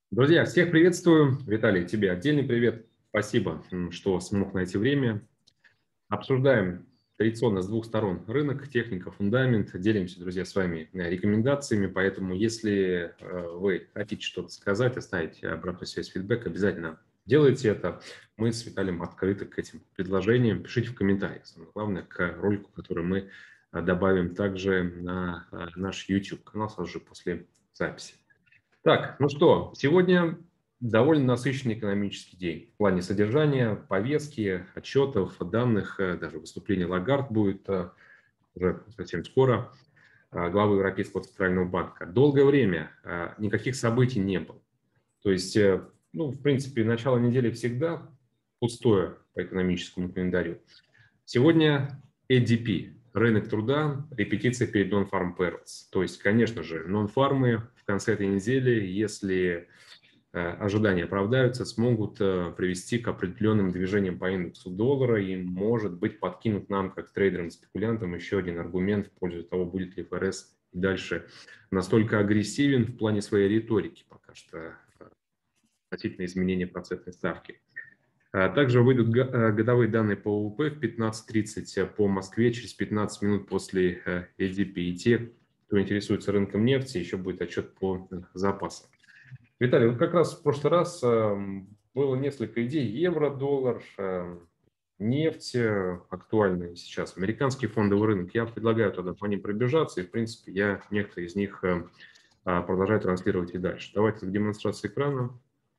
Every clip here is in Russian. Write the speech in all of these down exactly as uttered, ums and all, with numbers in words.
Друзья, всех приветствую. Виталий, тебе отдельный привет. Спасибо, м, что смог найти время. Обсуждаем традиционно с двух сторон рынок, техника, фундамент. Делимся, друзья, с вами э, рекомендациями. Поэтому, если э, вы хотите что-то сказать, оставить обратную связь, фидбэк, обязательно делайте это. Мы с Виталием открыты к этим предложениям. Пишите в комментариях, самое главное, к ролику, который мы э, добавим также на э, наш YouTube-канал сразу же после записи. Так, ну что, сегодня довольно насыщенный экономический день в плане содержания, повестки, отчетов, данных, э, даже выступление Лагард будет э, уже совсем скоро, э, главы Европейского центрального банка. Долгое время э, никаких событий не было. То есть, э, ну, в принципе, начало недели всегда пустое по экономическому календарю. Сегодня эй ди пи, рынок труда, репетиция перед Non-Farm Payrolls. То есть, конечно же, нон-фармы в конце этой недели, если э, ожидания оправдаются, смогут э, привести к определенным движениям по индексу доллара и, может быть, подкинут нам, как трейдерам, спекулянтам, еще один аргумент в пользу того, будет ли эф эр эс дальше настолько агрессивен в плане своей риторики пока что э, относительно изменения процентной ставки. А Также выйдут га- э, годовые данные по о вэ пэ в пятнадцать тридцать по Москве, через пятнадцать минут после э, эй ди пи. И те, кто интересуется рынком нефти, еще будет отчет по э, запасам. Виталий, вот как раз в прошлый раз э, было несколько идей. Евро, доллар, э, нефть э, актуальные сейчас, американский фондовый рынок. Я предлагаю тогда по ним пробежаться, и, в принципе, я некоторые из них э, а, продолжаю транслировать и дальше. Давайте к демонстрации экрана.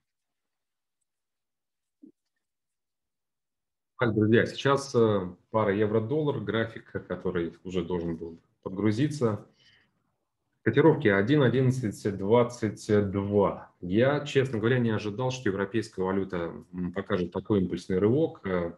Так, друзья, сейчас э, пара евро-доллар, график, который уже должен был подгрузиться. Котировки один одиннадцать двадцать два. Я, честно говоря, не ожидал, что европейская валюта м, покажет такой импульсный рывок, э,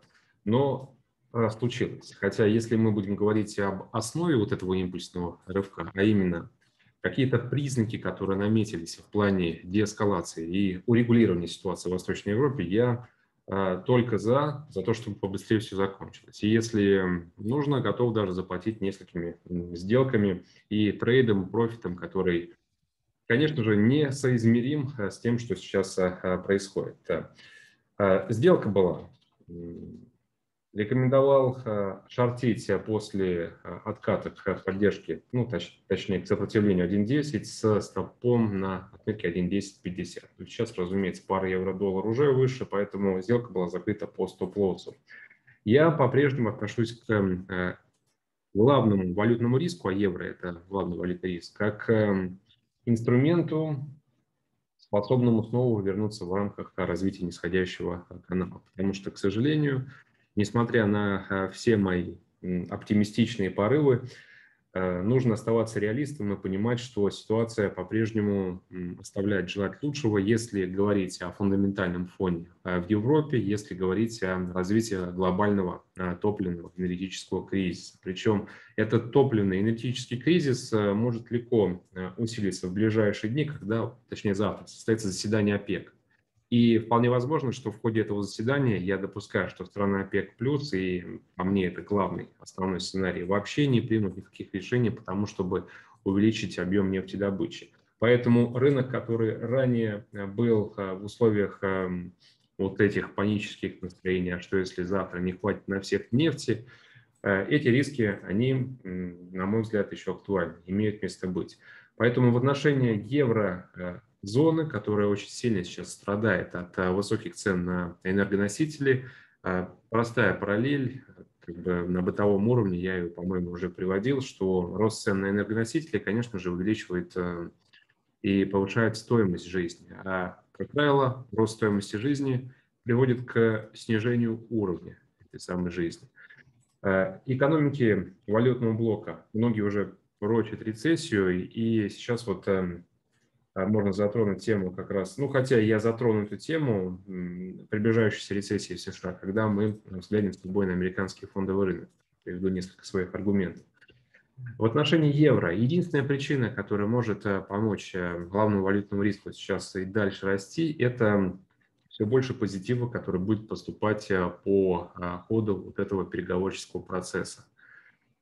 но э, случилось. Хотя, если мы будем говорить об основе вот этого импульсного рывка, а именно какие-то признаки, которые наметились в плане деэскалации и урегулирования ситуации в Восточной Европе, я э, только за, за то, чтобы побыстрее все закончилось. И если нужно, готов даже заплатить несколькими м, сделками и трейдом, профитом, который, конечно же, не соизмерим э, с тем, что сейчас э, происходит. Да. Э, Сделка была. М, Рекомендовал э, шортить э, после э, отката к поддержке, ну, точ- точнее, к сопротивлению один десять с стопом на отметке один десять пятьдесят. Сейчас, разумеется, пара евро-доллар уже выше, поэтому сделка была закрыта по стоп-лоссу. Я по-прежнему отношусь к э, главному валютному риску, а евро – это главный валютный риск, как э, инструменту, способному снова вернуться в рамках развития нисходящего канала. Потому что, к сожалению, несмотря на э, все мои м, оптимистичные порывы, э, нужно оставаться реалистом и понимать, что ситуация по-прежнему м, оставляет желать лучшего, если говорить о фундаментальном фоне э, в Европе, если говорить о развитии глобального э, топливного энергетического кризиса. Причем этот топливный энергетический кризис э, может легко э, усилиться в ближайшие дни, когда, точнее завтра, состоится заседание ОПЕК. И вполне возможно, что в ходе этого заседания я допускаю, что страны ОПЕК+, плюс, и по мне это главный, основной сценарий, вообще не примут никаких решений по тому, чтобы увеличить объем нефтедобычи. Поэтому рынок, который ранее э, был э, в условиях эм, вот этих панических настроений, а что если завтра не хватит на всех нефти, э, эти риски, они, м, на мой взгляд, еще актуальны, имеют место быть. Поэтому в отношении еврозоны, которая очень сильно сейчас страдает от э, высоких цен на энергоносители, э, простая параллель, как бы на бытовом уровне, я ее, по-моему, уже приводил, что рост цен на энергоносители, конечно же, увеличивает э, и повышает стоимость жизни. А, как правило, рост стоимости жизни приводит к снижению уровня этой самой жизни. Э, Экономики валютного блока, многие уже прочат рецессию, и сейчас вот эм, а, можно затронуть тему как раз, ну хотя я затрону эту тему м, приближающейся рецессии в США, когда мы взглянем с тобой на американский фондовый рынок. Приведу несколько своих аргументов. В отношении евро единственная причина, которая может э, помочь э, главному валютному риску сейчас и дальше расти, это все больше позитива, который будет поступать э, по э, ходу вот этого переговорческого процесса.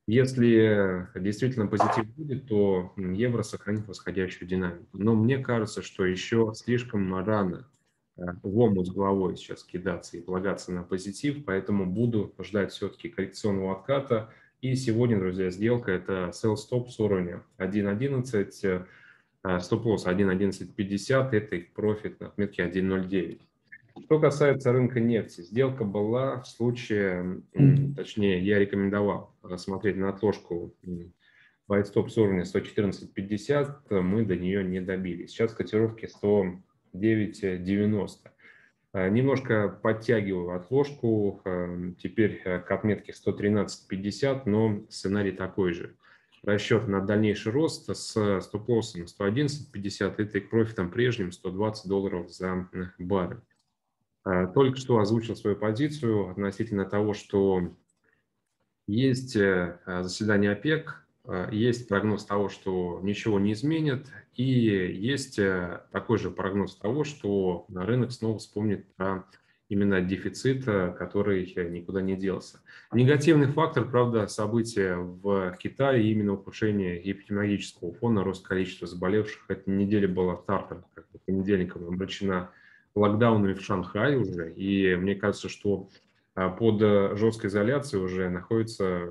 Если действительно позитив будет, то евро сохранит восходящую динамику. Но мне кажется, что еще слишком рано в омут с головой сейчас кидаться и полагаться на позитив, поэтому буду ждать все-таки коррекционного отката. И сегодня, друзья, сделка – это sell stop с уровня один одиннадцать, стоп-лосс один одиннадцать пятьдесят, это их профит на отметке один ноль девять. Что касается рынка нефти, сделка была в случае, точнее, я рекомендовал рассмотреть на отложку байт-стоп с уровня сто четырнадцать пятьдесят, мы до нее не добились. Сейчас котировки сто девять девяносто. Немножко подтягиваю отложку, теперь к отметке сто тринадцать пятьдесят, но сценарий такой же. Расчет на дальнейший рост с стоп-лоссом сто одиннадцать пятьдесят и тейк-профитом прежним сто двадцать долларов за баррель. Только что озвучил свою позицию относительно того, что есть заседание ОПЕК, есть прогноз того, что ничего не изменит, и есть такой же прогноз того, что рынок снова вспомнит про именно дефицит, который никуда не делся. Негативный фактор, правда, события в Китае, именно ухудшение эпидемиологического фона, рост количества заболевших. Эта неделя была стартом, как бы понедельником обращена локдаунами в Шанхае уже, и мне кажется, что под жесткой изоляцией уже находится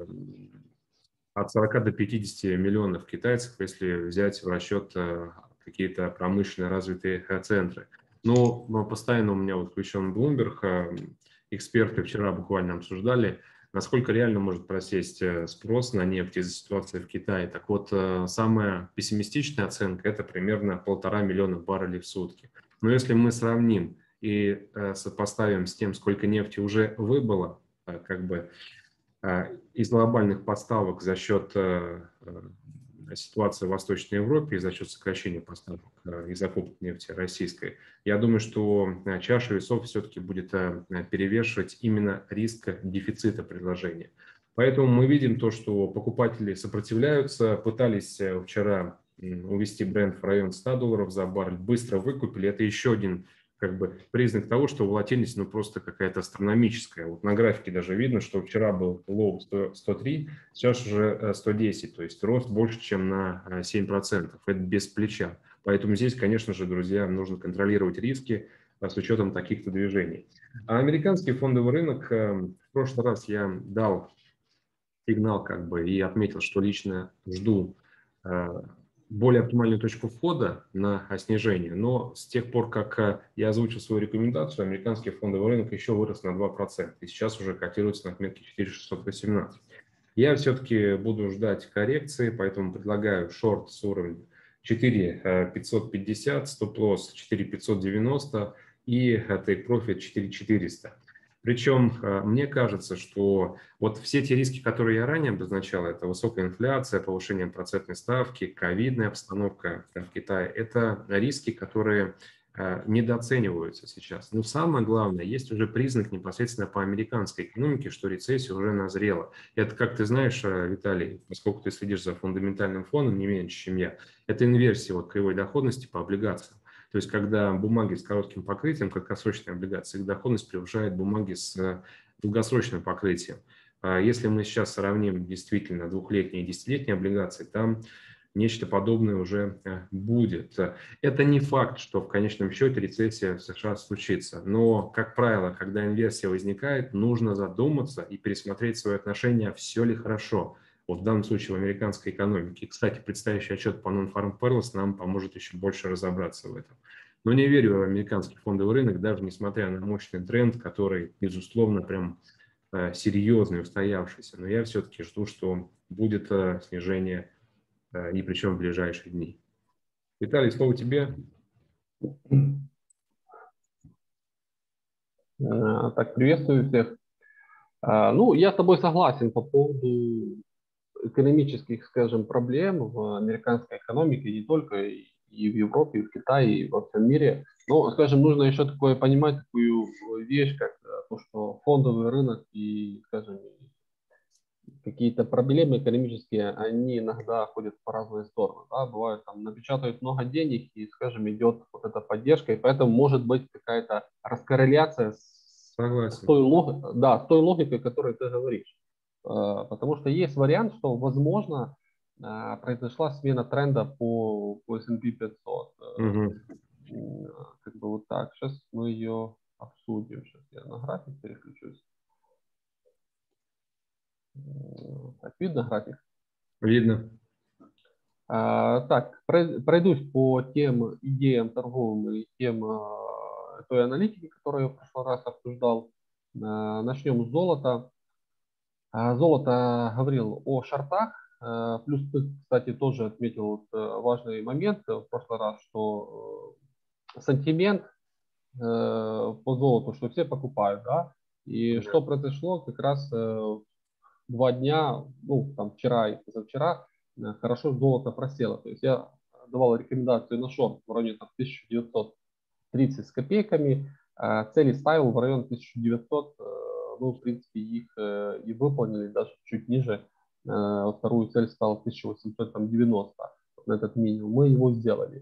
от сорока до пятидесяти миллионов китайцев, если взять в расчет какие-то промышленно развитые центры. Но постоянно у меня вот включен Bloomberg, эксперты вчера буквально обсуждали, насколько реально может просесть спрос на нефть из-за ситуации в Китае. Так вот, самая пессимистичная оценка – это примерно полтора миллиона баррелей в сутки. Но если мы сравним и сопоставим с тем, сколько нефти уже выбыло, как бы из глобальных поставок за счет ситуации в Восточной Европе и за счет сокращения поставок и закупок нефти российской, я думаю, что чаша весов все-таки будет перевешивать именно риск дефицита предложения. Поэтому мы видим то, что покупатели сопротивляются, пытались вчера увести бренд в район ста долларов за баррель, быстро выкупили. Это еще один как бы признак того, что волатильность ну просто какая-то астрономическая. Вот на графике даже видно, что вчера был лоу сто три, сейчас уже сто десять, то есть рост больше, чем на семь процентов. Это без плеча. Поэтому здесь, конечно же, друзья, нужно контролировать риски с учетом таких-то движений. А американский фондовый рынок, в прошлый раз я дал сигнал как бы и отметил, что лично жду более оптимальную точку входа на снижение, но с тех пор, как я озвучил свою рекомендацию, американский фондовый рынок еще вырос на два процента и сейчас уже котируется на отметке четыре тысячи шестьсот восемнадцать. Я все-таки буду ждать коррекции, поэтому предлагаю шорт с уровня четыре тысячи пятьсот пятьдесят, стоп-лосс четыре тысячи пятьсот девяносто и тейк-профит четыре тысячи четыреста. Причем мне кажется, что вот все те риски, которые я ранее обозначал, это высокая инфляция, повышение процентной ставки, ковидная обстановка в Китае, это риски, которые недооцениваются сейчас. Но самое главное, есть уже признак непосредственно по американской экономике, что рецессия уже назрела. Это, как ты знаешь, Виталий, поскольку ты следишь за фундаментальным фоном не меньше, чем я, это инверсия вот кривой доходности по облигациям. То есть, когда бумаги с коротким покрытием, краткосрочные облигации, их доходность превышает бумаги с долгосрочным покрытием. Если мы сейчас сравним действительно двухлетние и десятилетние облигации, там нечто подобное уже будет. Это не факт, что в конечном счете рецессия в США случится. Но, как правило, когда инверсия возникает, нужно задуматься и пересмотреть свое отношение, все ли хорошо. Вот в данном случае в американской экономике. Кстати, предстоящий отчет по Non-Farm Payrolls нам поможет еще больше разобраться в этом. Но не верю в американский фондовый рынок, даже несмотря на мощный тренд, который, безусловно, прям э, серьезный, устоявшийся. Но я все-таки жду, что будет э, снижение, э, и причем в ближайшие дни. Виталий, слово тебе. Так, приветствую всех. Ну, я с тобой согласен по поводу экономических, скажем, проблем в американской экономике, не только и в Европе, и в Китае, и во всем мире. Но, скажем, нужно еще такое понимать, такую вещь, как то, что фондовый рынок и, скажем, какие-то проблемы экономические, они иногда ходят по разные стороны. Да? Бывает, там, напечатают много денег и, скажем, идет вот эта поддержка, и поэтому может быть какая-то раскорреляция с, с, той, лог... да, с той логикой, о которой ты говоришь. потому что есть вариант, что, возможно, произошла смена тренда по, по эс энд пи пятьсот. Угу. Как бы вот так. Сейчас мы ее обсудим. Сейчас я на график переключусь. Так, видно график? Видно. А, так, пройдусь по тем идеям торговым и тем а, той аналитики, которую я в прошлый раз обсуждал. А, начнем с золота. А, золото говорил о шортах. А, плюс ты, кстати, тоже отметил вот, важный момент в прошлый раз, что сантимент э, по золоту, что все покупают, да. И Да. что произошло как раз э, два дня, ну, там, вчера и позавчера, хорошо золото просело. То есть я давал рекомендацию на шорт в районе там, тысяча девятьсот тридцать с копейками, а цели ставил в район тысяча девятьсот, ну, в принципе, их и выполнили, даже чуть ниже. Вторую цель стала тысяча восемьсот девяносто, на этот минимум. Мы его сделали.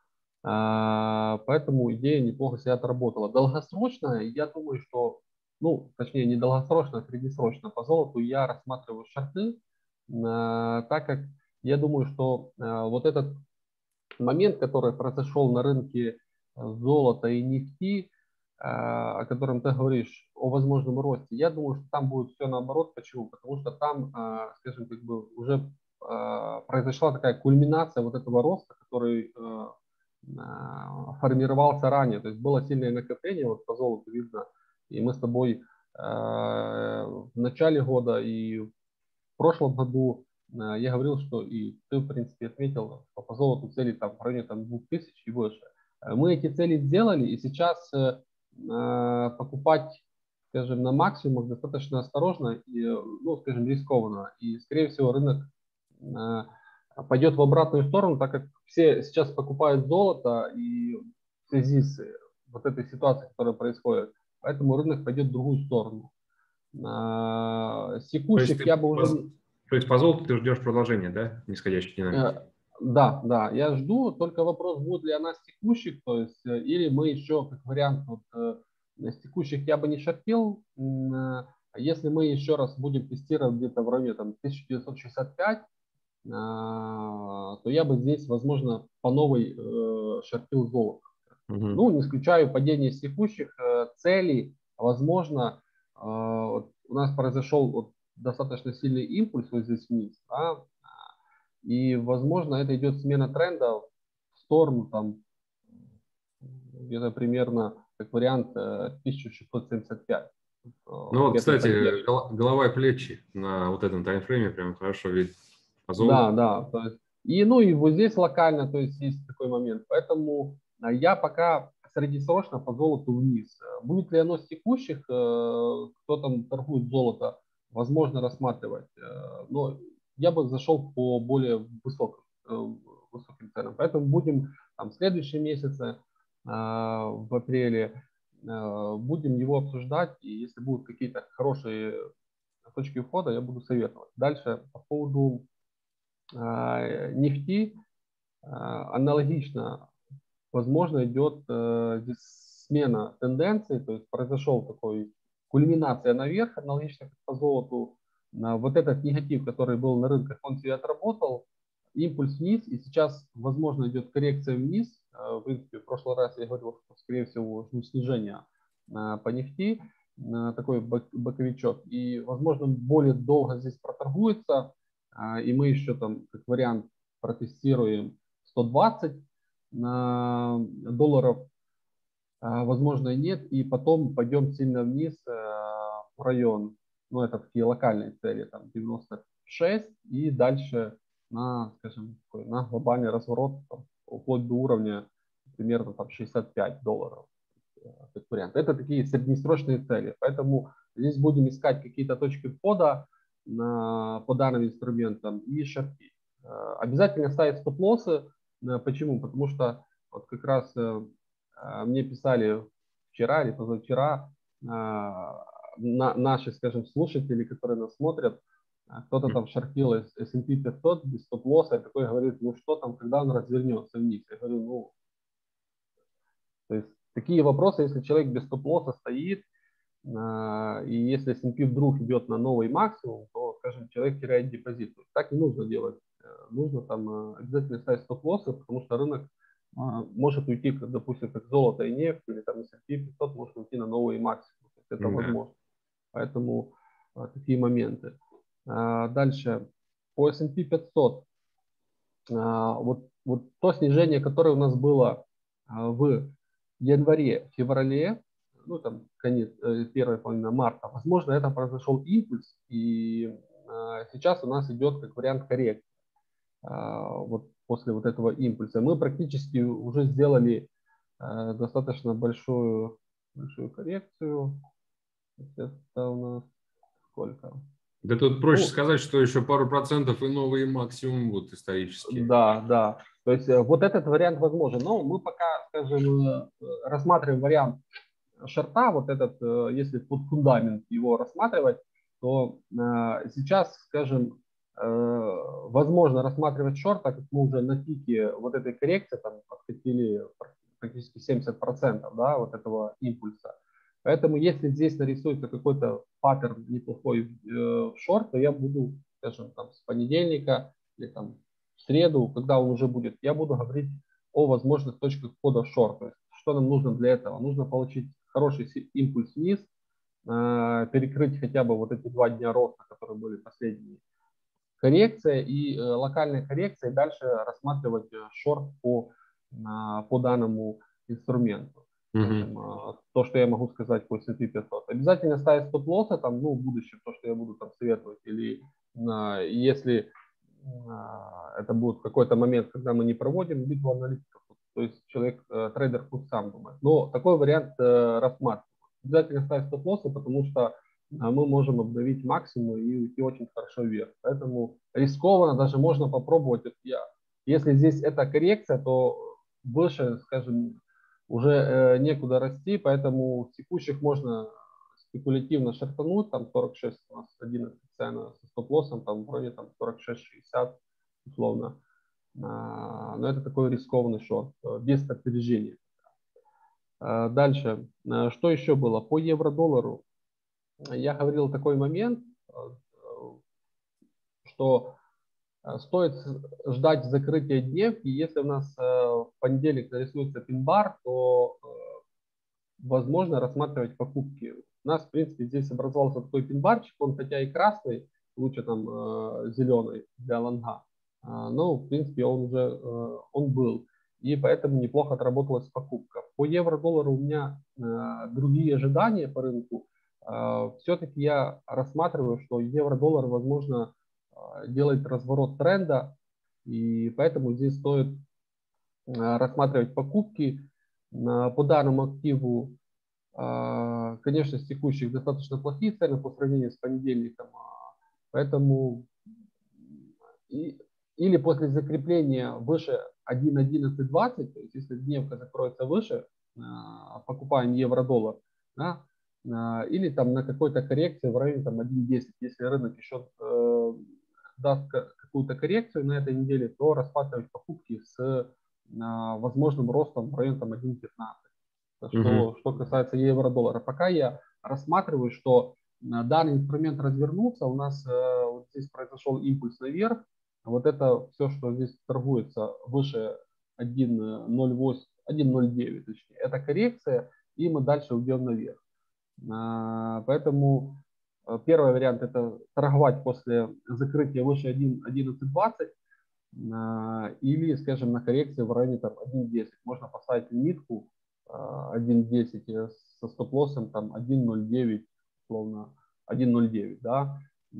Поэтому идея неплохо себя отработала. Долгосрочно, я думаю, что, ну, точнее, не долгосрочно, а среднесрочно по золоту я рассматриваю шорты, так как я думаю, что вот этот момент, который произошел на рынке золота и нефти, о котором ты говоришь, о возможном росте, я думаю, что там будет все наоборот. Почему? Потому что там, скажем, как бы уже произошла такая кульминация вот этого роста, который формировался ранее. То есть было сильное накопление, вот по золоту видно. И мы с тобой в начале года и в прошлом году я говорил, что и ты, в принципе, отметил, что по золоту цели там в районе там, двух тысяч и выше. Мы эти цели сделали, и сейчас э, покупать, скажем, на максимум достаточно осторожно и, ну, скажем, рискованно. И, скорее всего, рынок э, пойдет в обратную сторону, так как все сейчас покупают золото и в связи с вот этой ситуацией, которая происходит, поэтому рынок пойдет в другую сторону. С текущих я бы уже... То есть по золоту ты ждешь продолжения, да, нисходящей динамики? Да, да, я жду, только вопрос, будет ли она с текущих, то есть, или мы еще, как вариант, вот, с текущих я бы не шортил, если мы еще раз будем тестировать где-то в районе там, тысяча девятьсот шестьдесят пять, то я бы здесь, возможно, по новой шортил золото. Угу. Ну, не исключаю падение с текущих целей, возможно, вот у нас произошел вот достаточно сильный импульс вот здесь вниз, да, и, возможно, это идет смена тренда в сторону там где-то примерно как вариант тысяча шестьсот семьдесят пять. Ну вот, кстати, голова и плечи на вот этом таймфрейме прям хорошо видно. Да, да. То есть, и, ну и вот здесь локально, то есть есть такой момент. Поэтому я пока среднесрочно по золоту вниз. Будет ли оно с текущих, кто там торгует золото, возможно рассматривать. Но я бы зашел по более высоким, высоким ценам. Поэтому будем там в следующем месяце, в апреле, будем его обсуждать. И если будут какие-то хорошие точки входа, я буду советовать. Дальше по поводу нефти аналогично, возможно, идет здесь смена тенденций, то есть произошел такой кульминация наверх, аналогично как по золоту. Вот этот негатив, который был на рынках, он себя отработал, импульс вниз, и сейчас, возможно, идет коррекция вниз. В принципе, в прошлый раз я говорил, что, скорее всего, снижение по нефти, такой боковичок, и, возможно, более долго здесь проторгуется, и мы еще там, как вариант, протестируем сто двадцать долларов, возможно, и нет, и потом пойдем сильно вниз в район, ну, это такие локальные цели, там, девяносто шесть, и дальше на, скажем, такой, на глобальный разворот, там, вплоть до уровня примерно там шестьдесят пять долларов. Как вариант. Это такие среднесрочные цели, поэтому здесь будем искать какие-то точки входа на, по данным инструментам и шорты. Обязательно ставить стоп-лоссы. Почему? Потому что вот как раз мне писали вчера или позавчера на наши, скажем, слушатели, которые нас смотрят, кто-то там шортил эс энд пи пятьсот без стоп-лосса, и такой говорит, ну что там, когда он развернется вниз? Я говорю, ну, то есть такие вопросы, если человек без стоп-лосса стоит, и если эс энд пи вдруг идет на новый максимум, то скажем, человек теряет депозит. Так не нужно делать. Нужно там обязательно ставить стоп-лоссы, потому что рынок может уйти, как, допустим, как золото и нефть, или там эс энд пи пятьсот может уйти на новые максимумы. Это Да. возможно. Поэтому а, такие моменты. А, дальше. По эс энд пи пятьсот. А, вот, вот то снижение, которое у нас было а, в январе-феврале, ну там конец, э, первая половина марта, возможно, это произошел импульс, и а, сейчас у нас идет как вариант коррекции. А, вот после вот этого импульса. Мы практически уже сделали а, достаточно большую, большую коррекцию. Это у нас сколько? Да тут проще Ну, сказать, что еще пару процентов и новые максимум будут исторические. да, да. То есть э, вот этот вариант возможен. Но мы пока, скажем, э, рассматриваем вариант шорта, вот этот, э, если под фундамент его рассматривать, то э, сейчас, скажем, э, возможно рассматривать шорт, так как мы уже на пике вот этой коррекции там подкатили практически семьдесят процентов, да, вот этого импульса. Поэтому если здесь нарисуется какой-то паттерн неплохой э, в шорт, то я буду, скажем, там с понедельника или там в среду, когда он уже будет, я буду говорить о возможных точках входа в шорт. То есть, что нам нужно для этого? Нужно получить хороший импульс вниз, э, перекрыть хотя бы вот эти два дня роста, которые были последние. Коррекция и э, локальная коррекция, и дальше рассматривать шорт по, э, по данному инструменту. Скажем, uh-huh. То, что я могу сказать по эс энд пи пятьсот. Обязательно ставить стоп-лоссы, там, ну, в будущем, то, что я буду там советовать, или а, если а, это будет какой-то момент, когда мы не проводим битву аналитиков, то есть человек, а, трейдер пусть сам думает. Но такой вариант а, рассматривать. Обязательно ставить стоп-лоссы, потому что а, мы можем обновить максимум и уйти очень хорошо вверх. Поэтому рискованно, даже можно попробовать. Я, если здесь это коррекция, то выше, скажем, уже э, некуда расти, поэтому с текущих можно спекулятивно шортануть, там сорок шесть у нас одиннадцать цена со стоп-лоссом, там вроде там сорок шесть шестьдесят условно. А, но это такой рискованный шорт, без опережения. А, дальше, а, что еще было? По евро-доллару я говорил такой момент, что стоит ждать закрытия дневки. Если у нас в понедельник нарисуется пин-бар, то возможно рассматривать покупки. У нас, в принципе, здесь образовался такой пин-барчик, он хотя и красный, лучше там э, зеленый для лонга, э, но, в принципе, он уже э, он был. И поэтому неплохо отработалась покупка. По евро-доллару у меня э, другие ожидания по рынку. Э, все-таки я рассматриваю, что евро-доллар, возможно, э, делает разворот тренда, и поэтому здесь стоит э, рассматривать покупки. По данному активу, конечно, с текущих достаточно плохие цены по сравнению с понедельником, поэтому и, или после закрепления выше один одиннадцать двадцать, то есть если дневка закроется выше, покупаем евро-доллар, да, или там на какой-то коррекции в районе там один десять, если рынок еще э, даст какую-то коррекцию на этой неделе, то рассматривать покупки с возможным ростом в районе там один пятнадцать. Что, uh-huh. что касается евро-доллара. Пока я рассматриваю, что данный инструмент развернулся, у нас э, вот здесь произошел импульс наверх. Вот это все, что здесь торгуется выше один ноль восемь, один ноль девять, точнее, это коррекция, и мы дальше уйдем наверх. А, поэтому первый вариант это торговать после закрытия выше один одиннадцать двадцать. Или, скажем, на коррекции в районе там один десять. Можно поставить лимитку один десять со стоп-лоссом там один ноль девять, условно один ноль девять, да.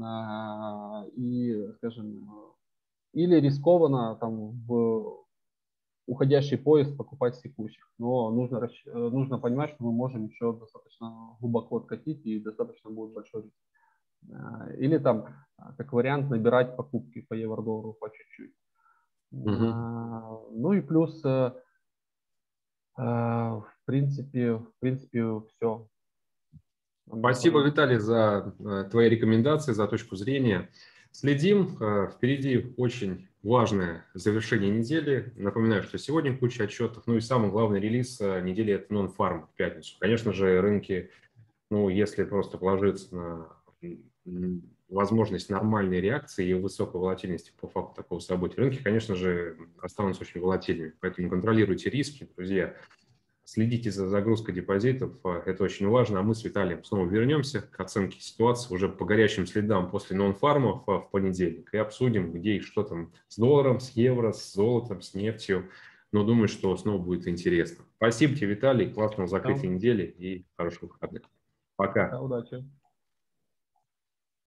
И, скажем, или рискованно там в уходящий поезд покупать с текущих. Но нужно, нужно понимать, что мы можем еще достаточно глубоко откатить и достаточно будет большой риск. Или там, как вариант, набирать покупки по евро-доллару по чуть-чуть. Uh-huh. Ну и плюс, э, э, в принципе, в принципе, все. Спасибо, Виталий, за э, твои рекомендации, за точку зрения. Следим. Э, впереди очень важное завершение недели. Напоминаю, что сегодня куча отчетов. Ну и самый главный релиз э, недели – это Non-Farm в пятницу. Конечно же, рынки, ну, если просто положиться на возможность нормальной реакции и высокой волатильности по факту такого события. Рынки, конечно же, останутся очень волатильными, поэтому контролируйте риски, друзья. Следите за загрузкой депозитов, это очень важно. А мы с Виталием снова вернемся к оценке ситуации уже по горячим следам после нон-фармов в понедельник и обсудим, где и что там с долларом, с евро, с золотом, с нефтью. Но думаю, что снова будет интересно. Спасибо тебе, Виталий, классного закрытия недели и хороших выходных. Пока. Удачи.